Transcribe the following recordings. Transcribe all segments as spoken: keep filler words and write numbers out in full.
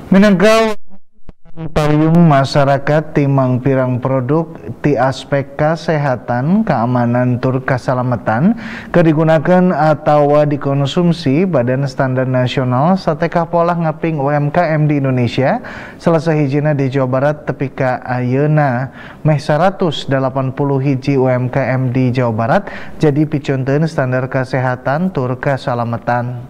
Minangka payung masyarakat timang pirang produk ti aspek kesehatan, keamanan tur keselamatan kedigunakan atau dikonsumsi Badan Standar Nasional satekah pola ngaping U M K M di Indonesia selesai hijina di Jawa Barat tepi ka ayeuna meh seratus delapan puluh hiji U M K M di Jawa Barat jadi piconteun standar kesehatan tur keselamatan.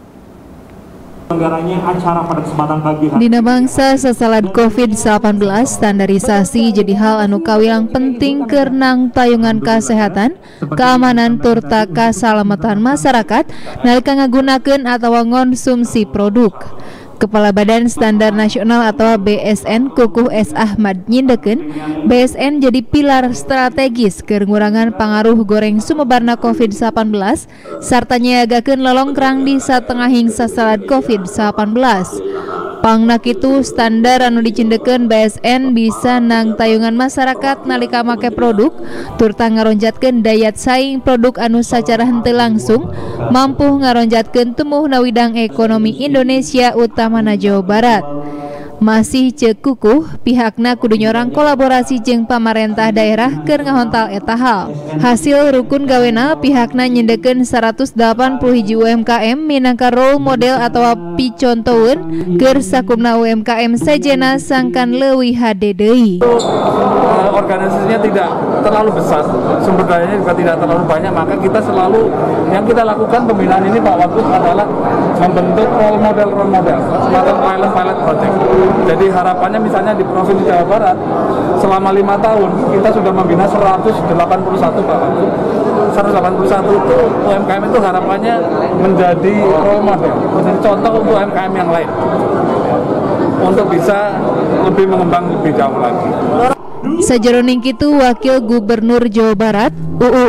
Acara pada kesempatan pagi hari. Dina bangsa sasalad COVID delapan belas standarisasi jadi hal anu kawilang penting kerenang tayungan kesehatan, keamanan turta keselamatan masyarakat nalika ngagunakeun atawa ngonsumsi produk. Kepala Badan Standar Nasional atau B S N Kukuh S. Ahmad nyindekeun B S N jadi pilar strategis keur ngurangan pangaruh goreng sumebarna COVID delapan belas sarta nyiagakeun lolongkrang di satengahing sasalad COVID delapan belas. Pangna kitu standar anu dicindekeun B S N bisa nang tayungan masyarakat nalika make produk turta ngaronjatkeun daya saing produk anu sacara henteu langsung mampu ngaronjatkeun tumuhna widang ekonomi Indonesia utamana Jawa Barat. Masih ceuk kukuh pihakna kudu nyorang kolaborasi jeung pamarentah daerah keur ngahontal eta hal. Hasil rukun gawena pihakna nyendekeun seratus delapan puluh hiji U M K M minangka role model atau picontoeun keur sakumna U M K M sejenna sangkan leuwih hade deui. Organisasinya tidak terlalu besar, sumber dayanya juga tidak terlalu banyak, maka kita selalu yang kita lakukan pembinaan ini Pak Wagub adalah membentuk role model role model semacam pilot pilot project. Jadi harapannya misalnya di Provinsi Jawa Barat selama lima tahun kita sudah membina seratus delapan puluh satu Pak Wagub. seratus delapan puluh satu itu U M K M itu harapannya menjadi role model, menjadi contoh untuk U M K M yang lain untuk bisa lebih mengembang lebih jauh lagi. Sajeroning kitu Wakil Gubernur Jawa Barat U U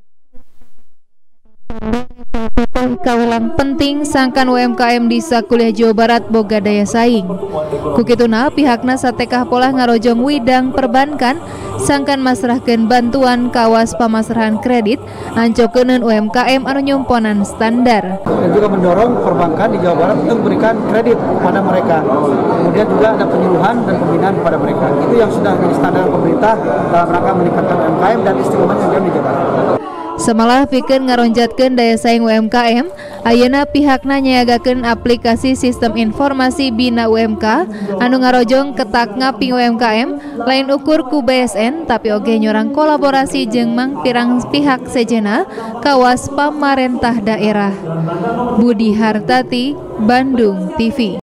kawilang penting sangkan U M K M di sakuliah Jawa Barat boga daya saing. Kukituna pihakna satekah pola ngarojong widang perbankan sangkan masrahkeun bantuan kawas pamasrahan kredit ancokeun U M K M anu nyumponan standar. Dan juga mendorong perbankan di Jawa Barat untuk memberikan kredit kepada mereka. Kemudian juga ada penyuluhan dan pembinaan kepada mereka. Itu yang sudah menjadi standar pemerintah dalam rangka meningkatkan U M K M dan istiqomah yang di Jawa Barat. Semalah pikeun ngaronjatkeun daya saing U M K M, ayeuna pihakna nyiagakeun aplikasi sistem informasi Bina U M K anu ngarojong ketak ngaping U M K M lain ukur ku B S N tapi oge nyorang kolaborasi jeung mang pirang pihak sejenna kawas pamarentah daerah. Budi Hartati, Bandung T V.